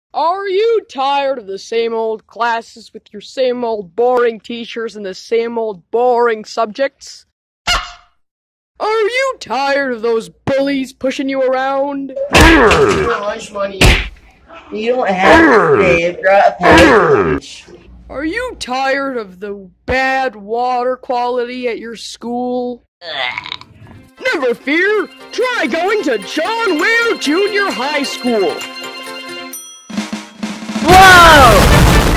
Are you tired of the same old classes with your same old boring teachers and the same old boring subjects? Are you tired of those bullies pushing you around? Your lunch money. You don't have to save. You're at lunch. Are you tired of the bad water quality at your school? Never fear! Try going to John Ware Junior High School! Whoa!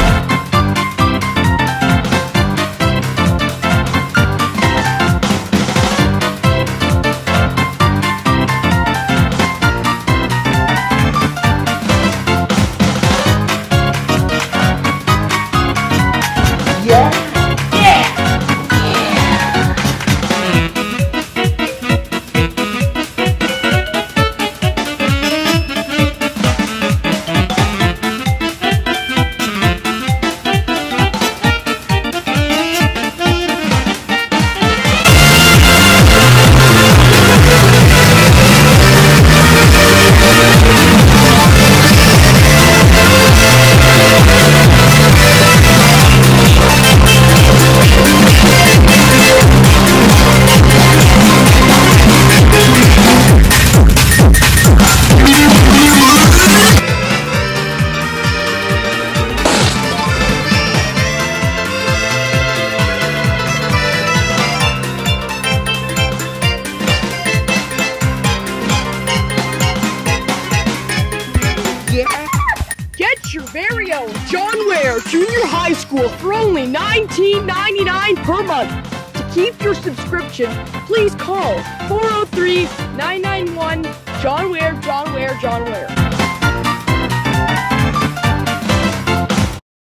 Get your very own John Ware Junior High School for only $19.99 per month. To keep your subscription, please call 403-991-JOHN WARE, John Ware, John Ware.